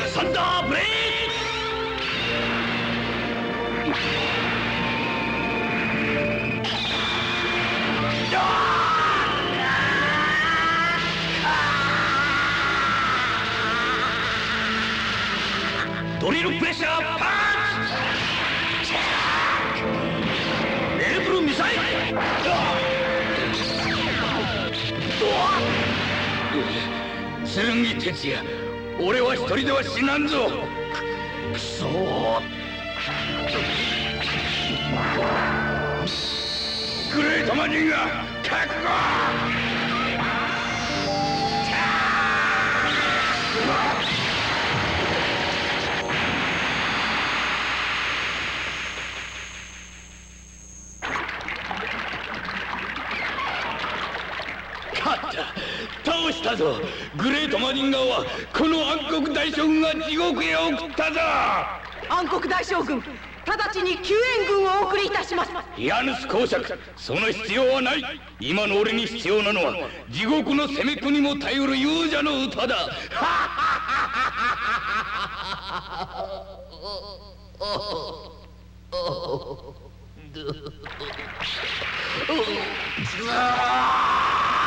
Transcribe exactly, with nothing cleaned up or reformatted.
サンダーブレイク！ドリルプレッシャーパンチ！エルブルミサイル！剣哲也、俺は一人では死なんぞ。くそー。グレートマジンが覚悟。倒したぞ。グレートマジンガーはこの暗黒大将軍が地獄へ送ったぞ。 暗黒大将軍、直ちに救援軍をお送りいたします。 ヤヌス公爵、その必要はない。今の俺に必要なのは地獄の攻め子にも頼る勇者の歌だ。うわ